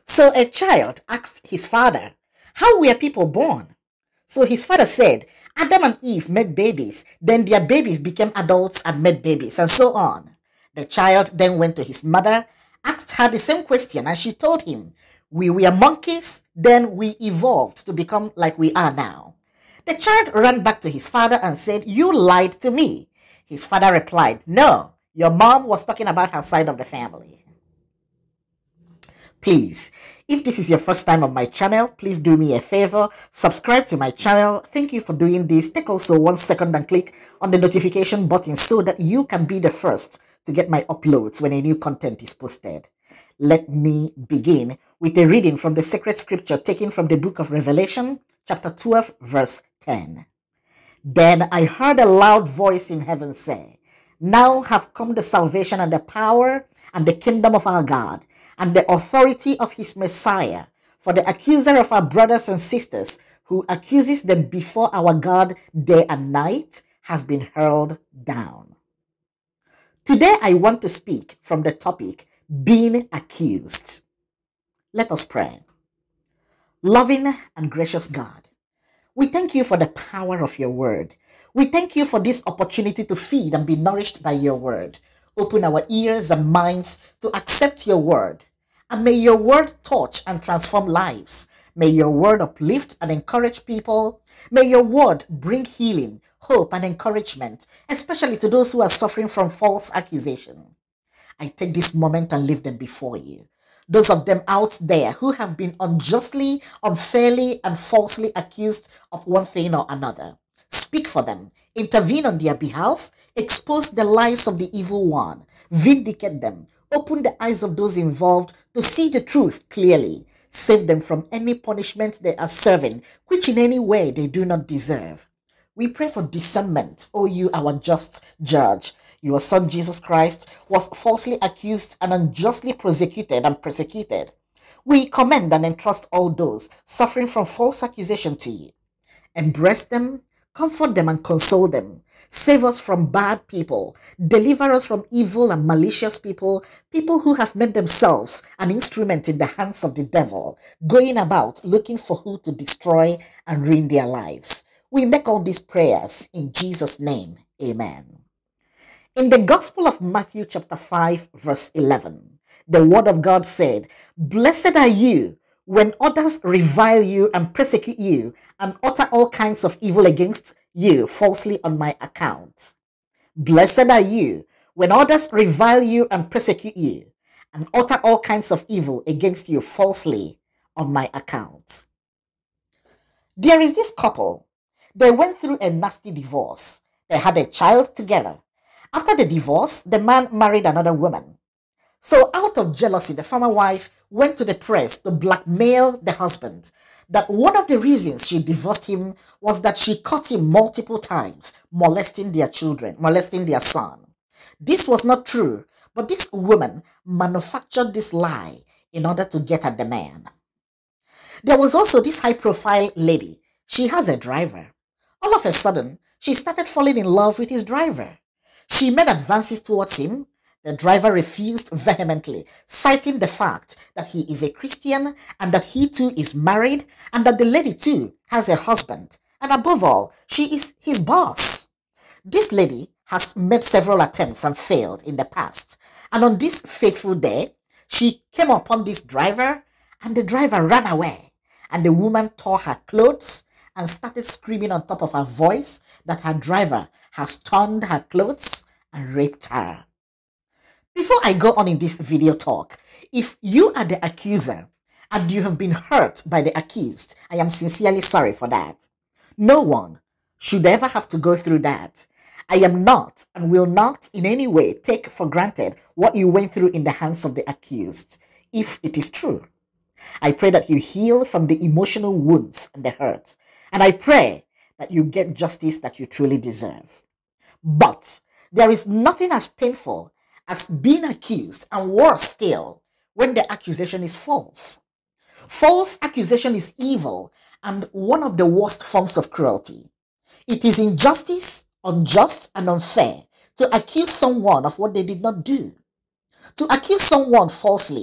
So a child asked his father, how were people born? So his father said, Adam and Eve made babies, then their babies became adults and made babies, and so on. The child then went to his mother, asked her the same question, and she told him, we were monkeys, then we evolved to become like we are now. The child ran back to his father and said, you lied to me. His father replied, no, your mom was talking about her side of the family. Please, if this is your first time on my channel, please do me a favor, subscribe to my channel. Thank you for doing this. Take also 1 second and click on the notification button so that you can be the first to get my uploads when a new content is posted. Let me begin with a reading from the sacred scripture taken from the book of Revelation, chapter 12, verse 10. Then I heard a loud voice in heaven say, now have come the salvation and the power and the kingdom of our God, and the authority of his Messiah. For the accuser of our brothers and sisters, who accuses them before our God day and night, has been hurled down. Today I want to speak from the topic, being accused. Let us pray. Loving and gracious God, we thank you for the power of your word. We thank you for this opportunity to feed and be nourished by your word. Open our ears and minds to accept your word. And may your word touch and transform lives. May your word uplift and encourage people. May your word bring healing, hope, and encouragement, especially to those who are suffering from false accusation. I take this moment and leave them before you. Those of them out there who have been unjustly, unfairly, and falsely accused of one thing or another. Speak for them, intervene on their behalf, expose the lies of the evil one, vindicate them, open the eyes of those involved to see the truth clearly, save them from any punishment they are serving, which in any way they do not deserve. We pray for discernment, O you, our just judge. Your son Jesus Christ was falsely accused and unjustly prosecuted and persecuted. We commend and entrust all those suffering from false accusation to you. Embrace them, comfort them, and console them. Save us from bad people. Deliver us from evil and malicious people, people who have made themselves an instrument in the hands of the devil, going about looking for who to destroy and ruin their lives. We make all these prayers in Jesus' name. Amen. In the Gospel of Matthew chapter 5, verse 11, the word of God said, blessed are you when others revile you and persecute you and utter all kinds of evil against you falsely on my account. Blessed are you when others revile you and persecute you and utter all kinds of evil against you falsely on my account. There is this couple. They went through a nasty divorce. They had a child together. After the divorce, the man married another woman. So out of jealousy, the former wife went to the press to blackmail the husband that one of the reasons she divorced him was that she caught him multiple times molesting their children, molesting their son. This was not true, but this woman manufactured this lie in order to get at the man. There was also this high-profile lady. She has a driver. All of a sudden, she started falling in love with his driver. She made advances towards him. The driver refused vehemently, citing the fact that he is a Christian and that he too is married and that the lady too has a husband. And above all, she is his boss. This lady has made several attempts and failed in the past. And on this fateful day, she came upon this driver and the driver ran away. And the woman tore her clothes and started screaming on top of her voice that her driver has torn her clothes and raped her. Before I go on in this video talk, if you are the accuser and you have been hurt by the accused, I am sincerely sorry for that. No one should ever have to go through that. I am not and will not in any way take for granted what you went through in the hands of the accused, if it is true. I pray that you heal from the emotional wounds and the hurt, and I pray that you get justice that you truly deserve. But there is nothing as painful as being accused, and worse still, when the accusation is false. False accusation is evil and one of the worst forms of cruelty. It is injustice, unjust, and unfair to accuse someone of what they did not do. To accuse someone falsely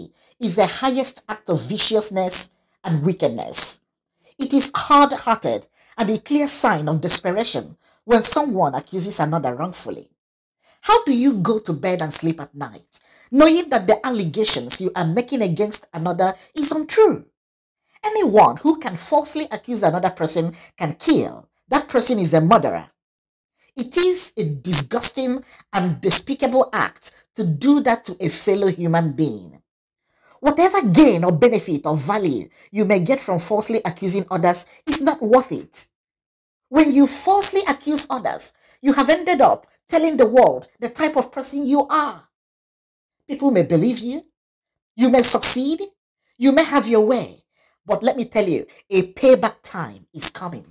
is the highest act of viciousness and wickedness. It is hard-hearted and a clear sign of desperation when someone accuses another wrongfully. How do you go to bed and sleep at night, knowing that the allegations you are making against another is untrue? Anyone who can falsely accuse another person can kill. That person is a murderer. It is a disgusting and despicable act to do that to a fellow human being. Whatever gain or benefit or value you may get from falsely accusing others is not worth it. When you falsely accuse others, you have ended up telling the world the type of person you are. People may believe you, you may succeed, you may have your way, but let me tell you, a payback time is coming.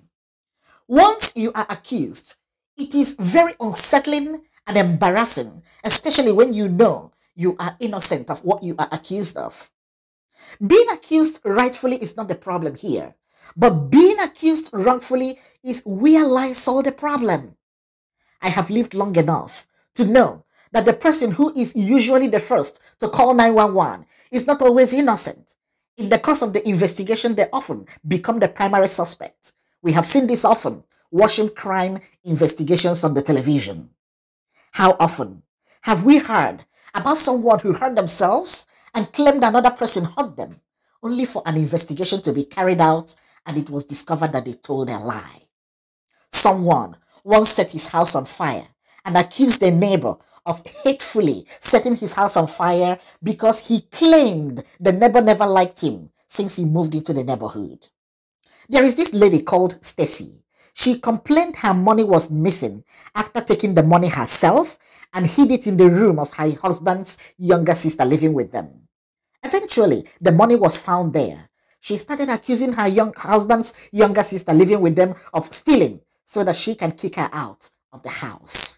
Once you are accused, it is very unsettling and embarrassing, especially when you know you are innocent of what you are accused of. Being accused rightfully is not the problem here, but being accused wrongfully is where lies all the problem. I have lived long enough to know that the person who is usually the first to call 911 is not always innocent. In the course of the investigation, they often become the primary suspect. We have seen this often, watching crime investigations on the television. How often have we heard about someone who hurt themselves and claimed another person hurt them, only for an investigation to be carried out and it was discovered that they told a lie? Someone once set his house on fire and accused a neighbor of hatefully setting his house on fire because he claimed the neighbor never liked him since he moved into the neighborhood. There is this lady called Stacy. She complained her money was missing after taking the money herself and hid it in the room of her husband's younger sister living with them. Eventually, the money was found there. She started accusing her husband's younger sister living with them of stealing so that she can kick her out of the house.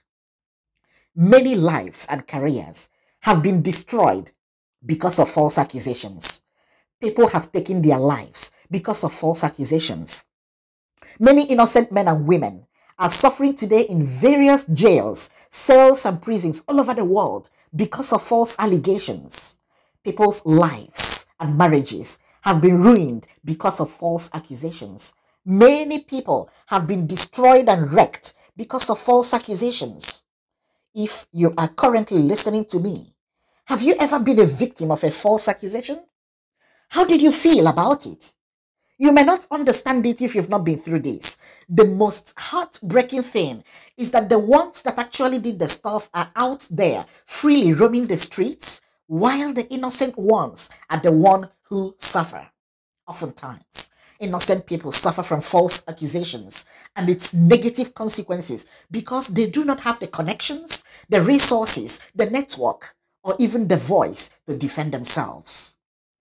Many lives and careers have been destroyed because of false accusations. People have taken their lives because of false accusations. Many innocent men and women are suffering today in various jails, cells, and prisons all over the world because of false allegations. People's lives and marriages have been ruined because of false accusations. Many people have been destroyed and wrecked because of false accusations. If you are currently listening to me, have you ever been a victim of a false accusation? How did you feel about it? You may not understand it if you've not been through this. The most heartbreaking thing is that the ones that actually did the stuff are out there freely roaming the streets, while the innocent ones are the ones who suffer. Oftentimes, innocent people suffer from false accusations and its negative consequences because they do not have the connections, the resources, the network, or even the voice to defend themselves.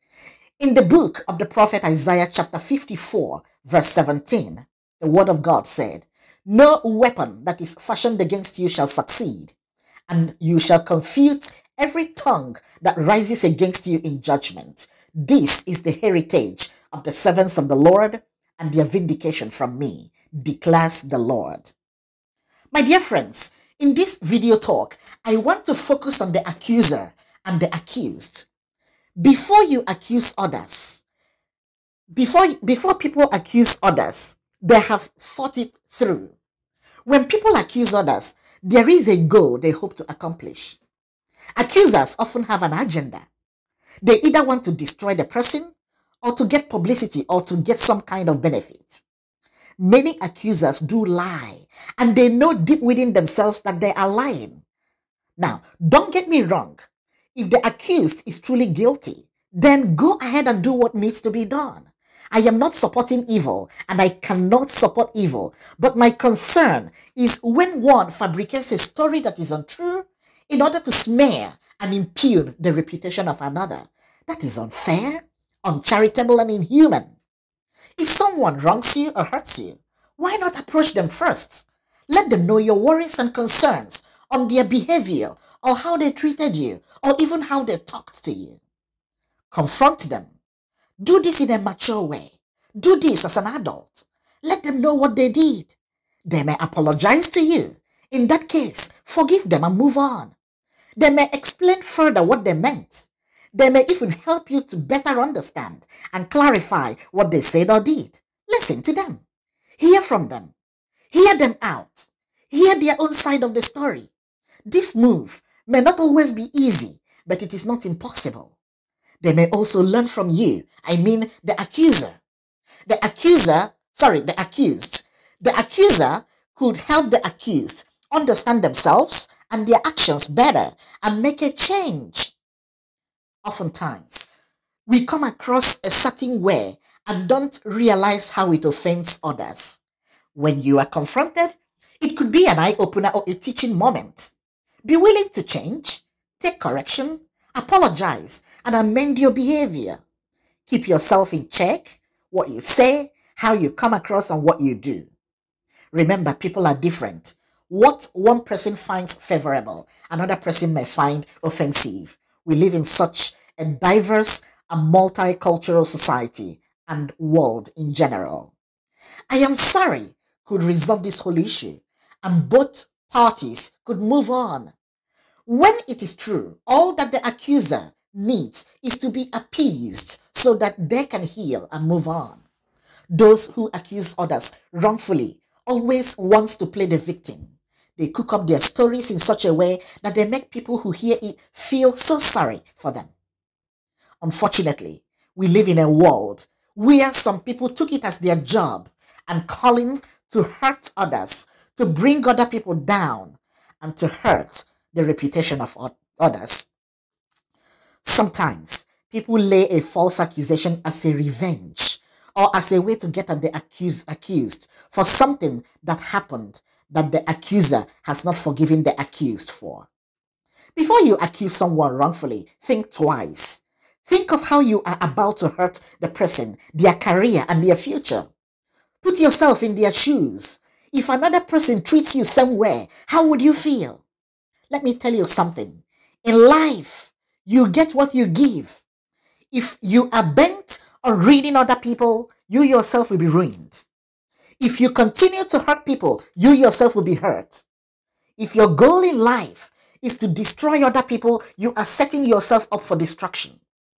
In the book of the prophet Isaiah chapter 54 verse 17, the word of God said, "No weapon that is fashioned against you shall succeed, and you shall confute every tongue that rises against you in judgment. This is the heritage of the servants of the Lord, and their vindication from me, declares the Lord." My dear friends, in this video talk, I want to focus on the accuser and the accused. Before you accuse others, before people accuse others, they have thought it through. When people accuse others, there is a goal they hope to accomplish. Accusers often have an agenda. They either want to destroy the person, or to get publicity, or to get some kind of benefit. Many accusers do lie, and they know deep within themselves that they are lying. Now, don't get me wrong. If the accused is truly guilty, then go ahead and do what needs to be done. I am not supporting evil, and I cannot support evil. But my concern is when one fabricates a story that is untrue in order to smear and impugn the reputation of another. That is unfair, uncharitable, and inhuman. If someone wrongs you or hurts you, why not approach them first? Let them know your worries and concerns on their behavior, or how they treated you, or even how they talked to you. Confront them. Do this in a mature way. Do this as an adult. Let them know what they did. They may apologize to you. In that case, forgive them and move on. They may explain further what they meant. They may even help you to better understand and clarify what they said or did. Listen to them. Hear from them. Hear them out. Hear their own side of the story. This move may not always be easy, but it is not impossible. They may also learn from you. I mean, the accuser. The accused. The accuser could help the accused understand themselves and their actions better and make a change. Oftentimes, we come across a certain way and don't realize how it offends others. When you are confronted, it could be an eye opener or a teaching moment. Be willing to change, take correction, apologize, and amend your behavior. Keep yourself in check, what you say, how you come across, and what you do. Remember, people are different. What one person finds favorable, another person may find offensive. We live in such a diverse and multicultural society and world in general. I am sorry could resolve this whole issue and both parties could move on. When it is true, all that the accuser needs is to be appeased so that they can heal and move on. Those who accuse others wrongfully always wants to play the victim. They cook up their stories in such a way that they make people who hear it feel so sorry for them. Unfortunately, we live in a world where some people took it as their job and calling to hurt others, to bring other people down, and to hurt the reputation of others. Sometimes people lay a false accusation as a revenge or as a way to get at the accused for something that happened that the accuser has not forgiven the accused for. Before you accuse someone wrongfully, think twice. Think of how you are about to hurt the person, their career, and their future. Put yourself in their shoes. If another person treats you some way, how would you feel? Let me tell you something. In life, you get what you give. If you are bent on ruining other people, you yourself will be ruined. If you continue to hurt people, you yourself will be hurt. If your goal in life is to destroy other people, you are setting yourself up for destruction.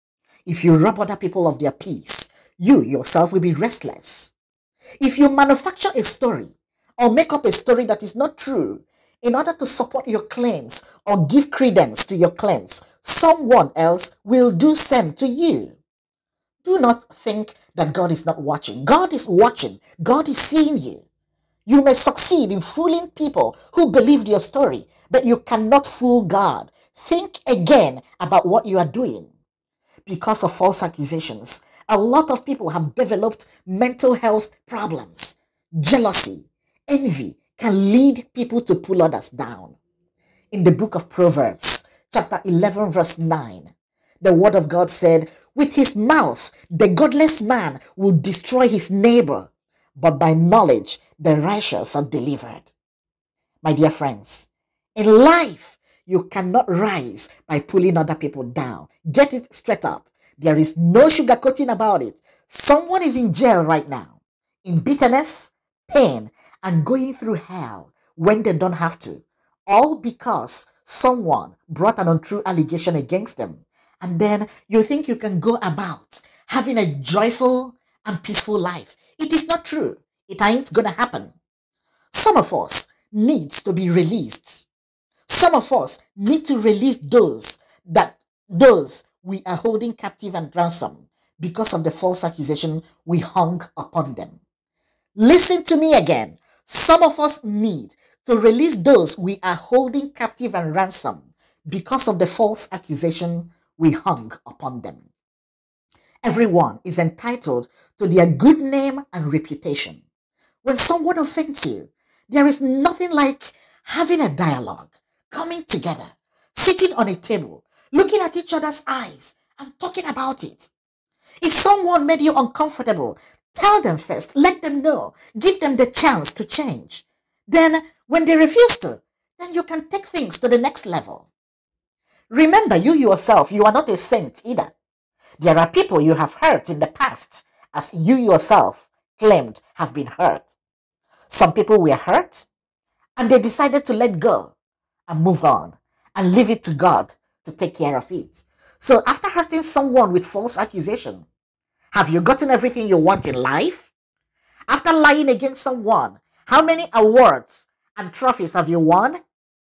If you rob other people of their peace, you yourself will be restless. If you manufacture a story or make up a story that is not true in order to support your claims or give credence to your claims, someone else will do same to you. Do not think that God is not watching. God is watching. God is seeing you. You may succeed in fooling people who believed your story, but you cannot fool God. Think again about what you are doing. Because of false accusations, a lot of people have developed mental health problems. Jealousy, envy can lead people to pull others down. In the book of Proverbs, chapter 11, verse 9, the word of God said, "With his mouth, the godless man will destroy his neighbor, but by knowledge, the righteous are delivered." My dear friends, in life, you cannot rise by pulling other people down. Get it straight up. There is no sugarcoating about it. Someone is in jail right now, in bitterness, pain, and going through hell when they don't have to. All because someone brought an untrue allegation against them. And then you think you can go about having a joyful and peaceful life. It is not true. It ain't gonna happen. Some of us needs to be released. Some of us need to release those we are holding captive and ransom because of the false accusation we hung upon them. Listen to me again. Some of us need to release those we are holding captive and ransom because of the false accusation we hung upon them. Everyone is entitled to their good name and reputation. When someone offends you, there is nothing like having a dialogue, coming together, sitting on a table, looking at each other's eyes, and talking about it. If someone made you uncomfortable, tell them first, let them know, give them the chance to change. Then, when they refuse to, then you can take things to the next level. Remember, you yourself, you are not a saint either. There are people you have hurt in the past, as you yourself claimed have been hurt. Some people were hurt and they decided to let go and move on and leave it to God to take care of it. So after hurting someone with false accusation, have you gotten everything you want in life? After lying against someone, how many awards and trophies have you won?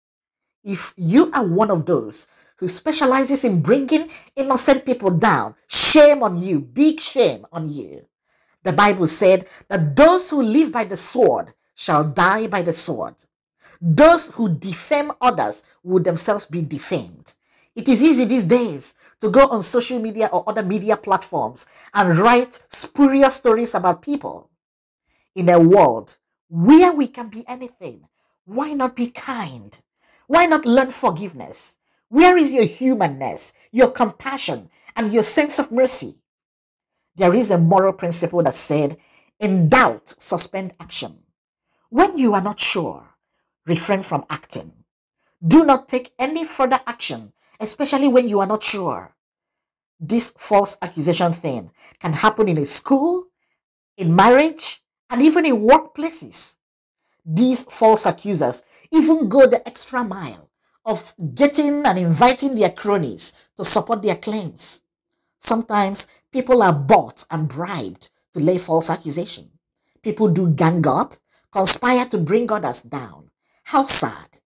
If you are one of those who specializes in bringing innocent people down, shame on you, big shame on you. The Bible said that those who live by the sword shall die by the sword. Those who defame others will themselves be defamed. It is easy these days to go on social media or other media platforms and write spurious stories about people. In a world where we can be anything, why not be kind? Why not learn forgiveness? Where is your humanness, your compassion, and your sense of mercy? There is a moral principle that said, in doubt, suspend action. When you are not sure, refrain from acting. Do not take any further action, especially when you are not sure. This false accusation thing can happen in a school, in marriage, and even in workplaces. These false accusers even go the extra mile of getting and inviting their cronies to support their claims. Sometimes people are bought and bribed to lay false accusation. People do gang up, conspire to bring others down. How sad.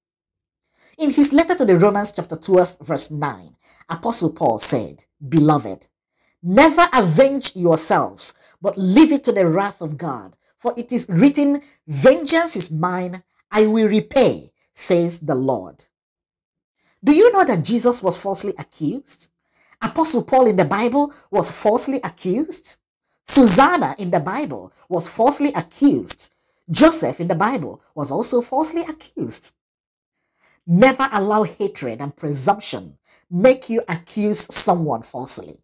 In his letter to the Romans chapter 12 verse 9, Apostle Paul said, Beloved, never avenge yourselves, but leave it to the wrath of God. For it is written, Vengeance is mine, I will repay, says the Lord. Do you know that Jesus was falsely accused? Apostle Paul in the Bible was falsely accused. Susanna in the Bible was falsely accused. Joseph in the Bible was also falsely accused. Never allow hatred and presumption make you accuse someone falsely.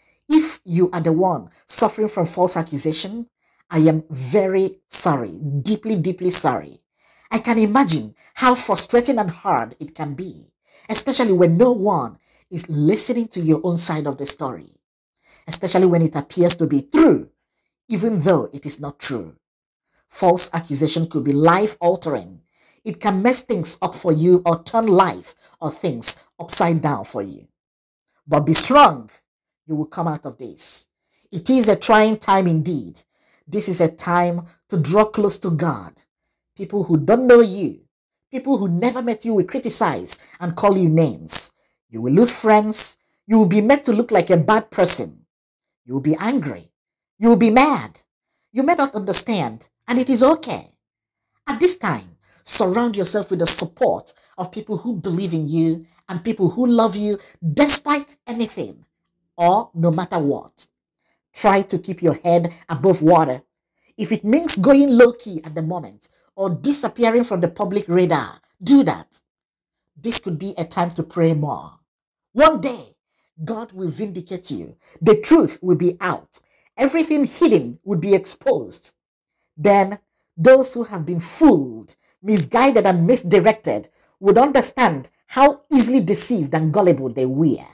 If you are the one suffering from false accusation, I am very sorry, deeply, deeply sorry. I can imagine how frustrating and hard it can be, especially when no one is listening to your own side of the story, especially when it appears to be true, even though it is not true. False accusation could be life altering. It can mess things up for you or turn life or things upside down for you. But be strong. You will come out of this. It is a trying time indeed. This is a time to draw close to God. People who don't know you, people who never met you will criticize and call you names. You will lose friends. You will be made to look like a bad person. You will be angry. You will be mad. You may not understand, and it is okay. At this time, surround yourself with the support of people who believe in you and people who love you despite anything or no matter what. Try to keep your head above water. If it means going low-key at the moment or disappearing from the public radar, do that. This could be a time to pray more. One day, God will vindicate you. The truth will be out. Everything hidden will be exposed. Then those who have been fooled, misguided, and misdirected would understand how easily deceived and gullible they were.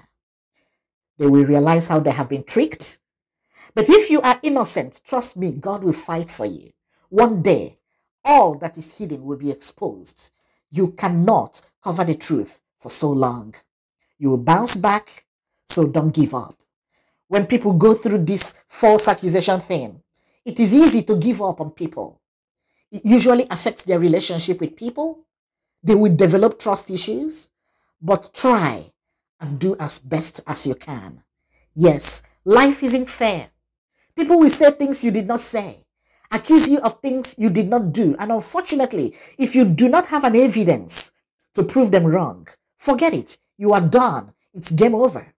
They will realize how they have been tricked. But if you are innocent, trust me, God will fight for you. One day, all that is hidden will be exposed. You cannot cover the truth for so long. You will bounce back, so don't give up. When people go through this false accusation thing, it is easy to give up on people. It usually affects their relationship with people. They will develop trust issues, but try and do as best as you can. Yes, life isn't fair. People will say things you did not say, accuse you of things you did not do, and unfortunately, if you do not have an evidence to prove them wrong, forget it. You are done. It's game over.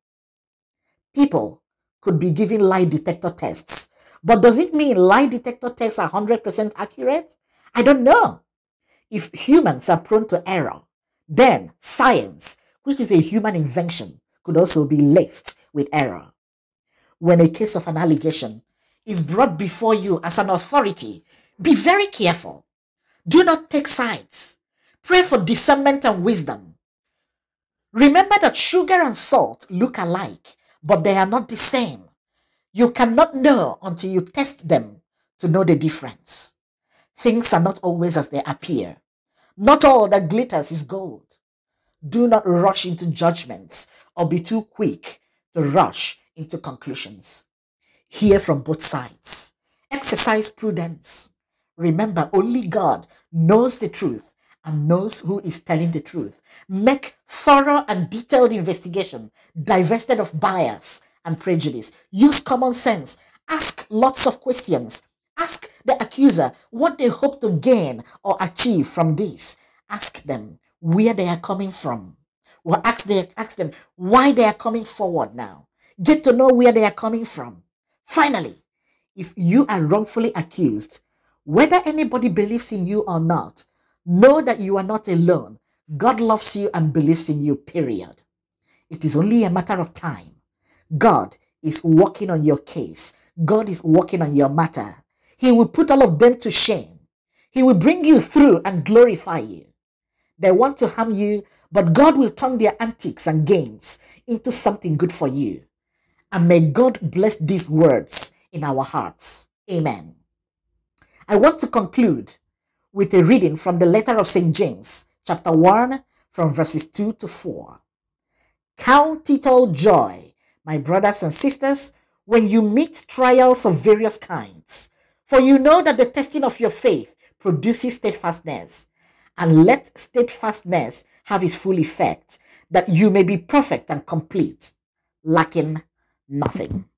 People could be giving lie detector tests, but does it mean lie detector tests are 100% accurate? I don't know. If humans are prone to error, then science, which is a human invention, could also be laced with error. When a case of an allegation is brought before you as an authority, be very careful. Do not take sides. Pray for discernment and wisdom. Remember that sugar and salt look alike, but they are not the same. You cannot know until you test them to know the difference. Things are not always as they appear. Not all that glitters is gold. Do not rush into judgments or be too quick to rush into conclusions. Hear from both sides. Exercise prudence. Remember, only God knows the truth and knows who is telling the truth. Make thorough and detailed investigation, divested of bias and prejudice. Use common sense. Ask lots of questions. Ask the accuser what they hope to gain or achieve from this. Ask them where they are coming from. Well, ask them why they are coming forward now. Get to know where they are coming from. Finally, if you are wrongfully accused, whether anybody believes in you or not, know that you are not alone. God loves you and believes in you, period. It is only a matter of time. God is working on your case. God is working on your matter. He will put all of them to shame. He will bring you through and glorify you. They want to harm you, but God will turn their antics and games into something good for you. And may God bless these words in our hearts. Amen. I want to conclude with a reading from the letter of St. James, chapter 1, from verses 2 to 4. Count it all joy, my brothers and sisters, when you meet trials of various kinds. For you know that the testing of your faith produces steadfastness. And let steadfastness have its full effect, that you may be perfect and complete, lacking nothing.